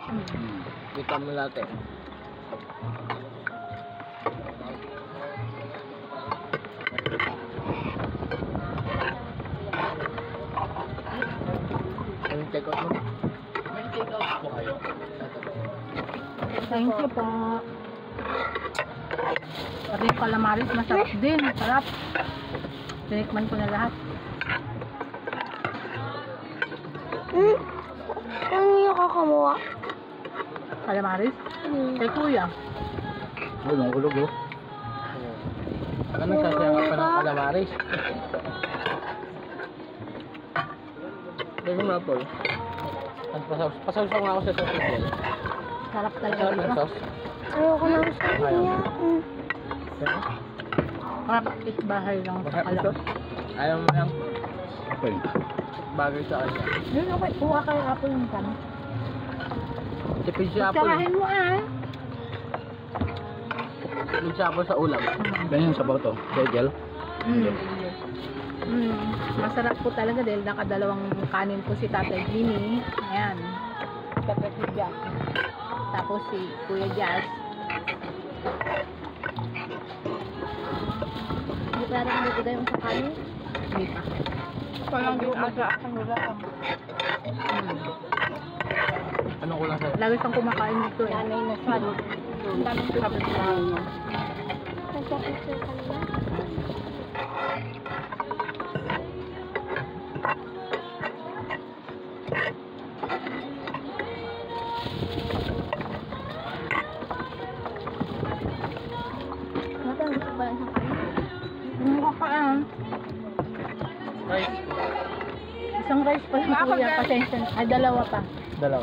Kita mo natin. Yung take out mo. May take out po kayo. Thank you po. Pati yung calamaris, masarap din. Sarap. Tinikman ko na lahat. Ano yung kakamuha? Calamaris? Kay kuya. Bulong ulog oh. Ano nagsasaya ka pa ng calamaris? Dito mo na Paul. Pasawsaw nga ako sa sauce niya. Sarap talaga Sarap ng dito. sauce. Ayoko na gusto niya. Kapit bahay lang sa Masarap kalam. ito. Ayaw mo lang. Bagay sa kanya. Yun, okay. Kuha kayo apple yung kami. Tipid siya apple. Tsarahin mo ah. Tipid siya apple sa ulam. Ganyan sa to. Degel. Masarap po talaga dahil nakadalawang kanin po si Tatay Jimmy. Ayan. Kapatid Jazz. Tapos si Kuya Jazz. Hindi pa rin nabigay yung sa kanin. Hindi pa. Parang yung asa-asang wala. Ano ko lang sa'yo? Lagi kang kumakain nito eh. Nanay na siya. Ang daming kapit sa niya. Nagkakit siya kanina. Mata, gusto ba yan sa kanin? Ano ka kaan? Rice. Isang rice pa yung kuya. Pasensya. Ay, dalawa pa. Dalawa.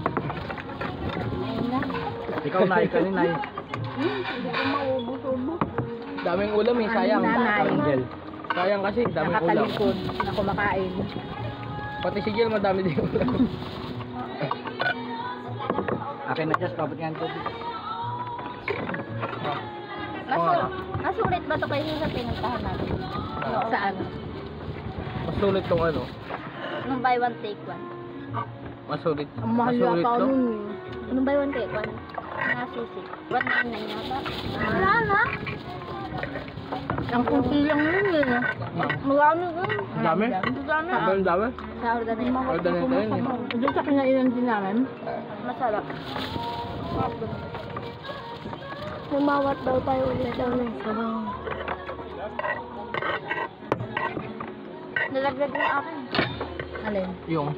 Ayun na. Ikaw na, ikaw ni Nay. Hindi ko maubos-ubos. Daming ulam eh, sayang. Ang nanay. Angel. Sayang kasi, daming ulam. Nakatalikod na kumakain. Pati si Jill, madami din ulam. Akin na dyan, kapit nga ito. Masulit ba ito kayo sa pinuntahan natin? Saan? Mas sulit tong ano. Nung buy one take one. Mas sulit. Ang mahal Mas sulit yata to. nun eh. Nung buy one take one. Nasusi. 199 yata. Wala na. Ang kunti lang yun eh. Marami yun. Ang dami? Dami. Ang dami? Sa organeta. Order na ito yun eh. Doon sa kinainan din namin. Masarap. Lumawat daw tayo ulit daw ng sabaw. Nalaglag yung akin. Alin? Yung.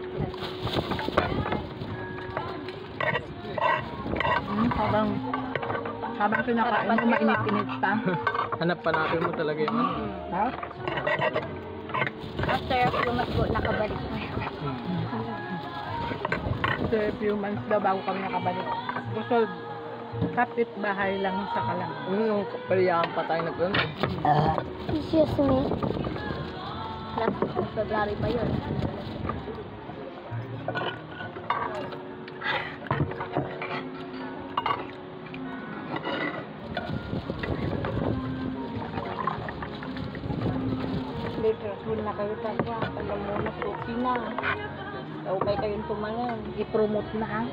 Habang kinakain mo, mainit-init pa. Hanap pa natin mo talaga yung ano. Ha? After a few months po, nakabalik na. After a few months daw bago kami nakabalik. Busog. Kapit bahay lang sa kalang. Yung paliyakan pa tayo nagpunta. Excuse me. Last February pa yun. Later, full na kayo talaga. Alam mo na, suki na. Okay kayong tumanan. I-promote na ah.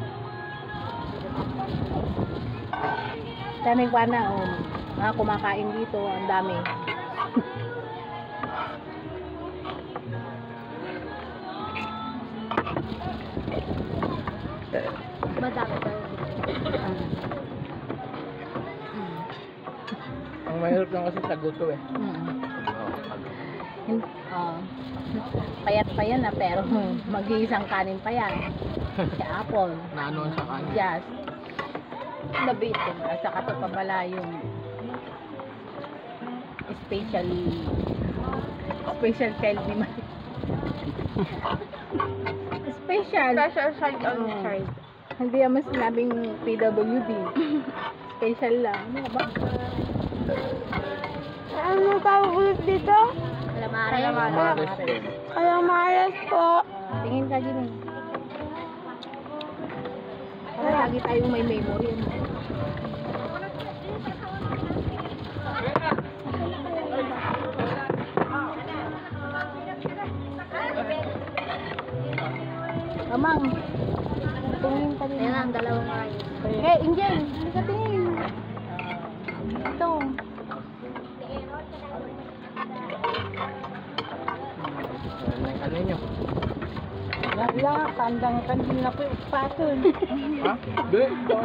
Daming pa na, oh. Mga kumakain dito, ang dami. Madami pa yun. Ang mahirap lang kasi sagot ko eh. Oh. Payat pa yan pero mag-iisang kanin pa yan. Si Apple. Naanoan sa kanya. Yes. Labitin. At saka ito pa pala yung special child ni Mari. Special child on child. Hindi naman sinabing PWD. Special lang. Ano ba? Ano tawag ulit dito? Calamares. Calamares. Calamares po. Tingin ka din eh. Lagi tayong may memory. Amang. Tingin pa din. Ayan ang dalawang ayos. Eh, Injen, hindi ka tingin. Ito. Ano nyo? Wala, kandang kandil na po yung patol. Ha? Hindi.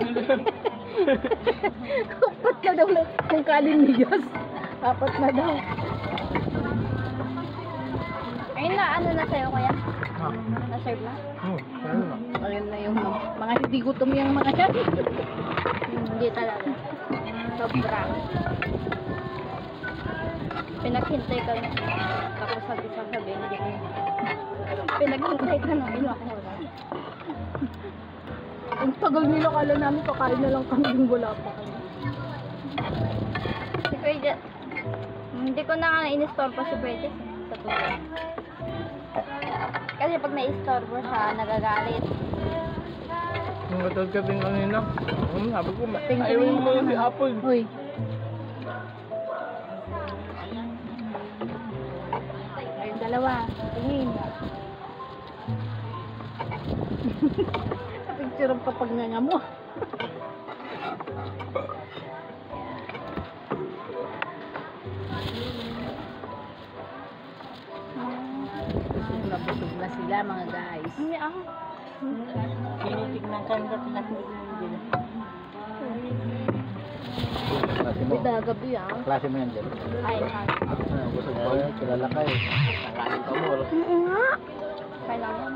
Apat na daw lang kung kalin ni Diyos. Apat na daw. Ayun na, ano na sa'yo kuya? Ha? Na-serve na? Ano na? Ayun na yung mga hindi gutom yung mga yan. Hindi talaga. Sobra. Pinaghintay ka na. Tapos sabi, hindi ko. Pinaghintay ka na. Inuha. Ang tagal nila, kala namin kakain na lang kami yung wala pa kami. Si Prejet. Hindi ko na nga in-store pa si Prejet. Sa tubig. Kasi pag na-store mo siya, nagagalit. Yung katod ka din kanina. Sabi ko, Tingnan ayaw mo. mo si Apple. Uy. Ayun, dalawa. Tingin. Picture ang papagnanga mo. Nabusog na sila mga guys. Hindi ako. Tinitignan ka nila pinag-ibig. Klase mo. Gabi ah. Klase mo yan, Jen. Ay, ha. Busog pa. Kilala ka eh. Nakain ka mo. Oo nga. Kailangan.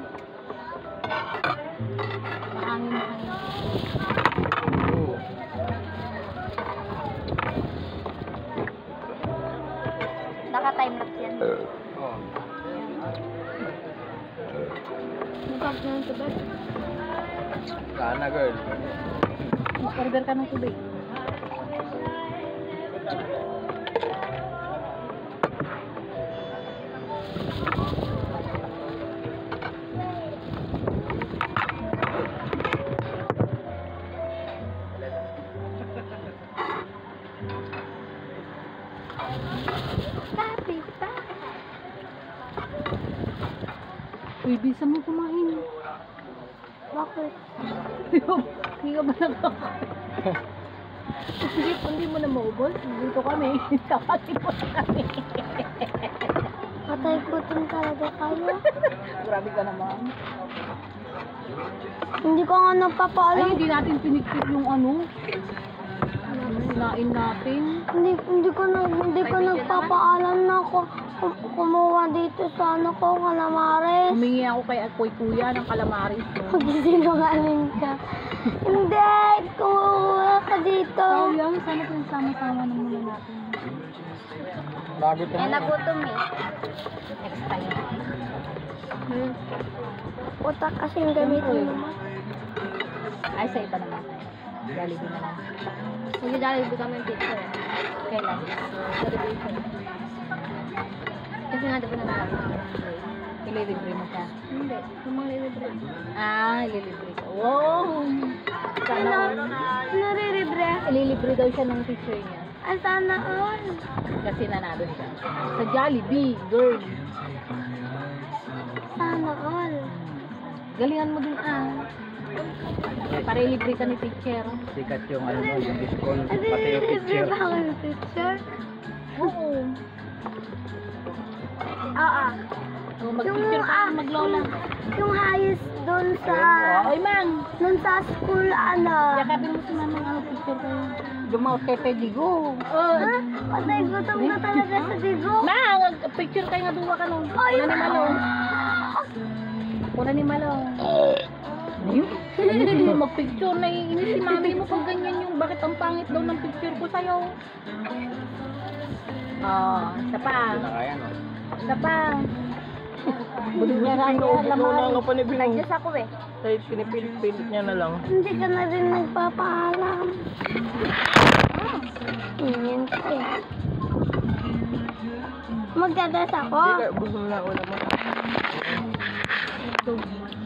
Mahangin. Oo. Naka-timelapse yan. Oo. Nagkap na sa bed. Sana, girl. Order ka ng tubig. Papi, pa. Uy, bisa mo kumain. Bakit? Hindi ka ba nakakain? Hindi mo na maubos. Dito kami. Tapatin mo na kami. Patay ko din talaga kayo. Grabe ka naman. Hindi ko nga Ay, nagpapaalam. hindi natin piniktik yung ano. Sinain natin. Hindi ko nagpapaalam na ako kumuha dito sa ano ko, kalamares. Humingi ako kay Akoy Kuya ng calamaris. No? Magsinungaling ka. Hindi, kumuha ka dito. Sayang, sana pinasama-sama ng muna natin. Lagot ka Eh, mo. nagutom eh. Next time. Utak kasing gamitin mo. Ay, sa iba naman. Jollibee na lang. Hindi dahil kami picture. Kailan? Celebration. Kasi nga diba naman. Ililibre mo siya. Hindi, sumang libre. Ah, ililibre ka. Wow! Sana all. Nariribre? Ililibre daw siya ng teacher niya. Ay, sana all. Kasi nanalo siya. Sa Jollibee, girl. Sana all. Galingan mo din ah. Para ilibre ka ni teacher. Sikat yung ano mo, yung discount, pati yung Nariribre picture. ba ako yung picture? Oo. Oo. So, mag-picture ka ng maglola. Yung highest doon sa... Oy, mang! Doon sa school, ano? Yakapin mo si mamang ano picture kayo. Gumawa kay Pedigo. Oh. Ha? Patay gutom na talaga sa digo. Mang! Picture kayo nga duwa ka nung. Ay, Una ni Malong. Una ni Malong. Hindi mo mag-picture. Naiinis si mami mo pag ganyan yung bakit ang pangit daw ng picture ko sa'yo. Oh, isa pa. Hindi na kaya, no? Isa pa. Wala ka pa ni Binong. Nag-just ako eh. Kahit pinipilit-pilit niya na lang. Hindi ka na rin nagpapaalam. Ingin ka eh. Magdadas ako. Hindi ka, gusto mo na ulam mo. Ito.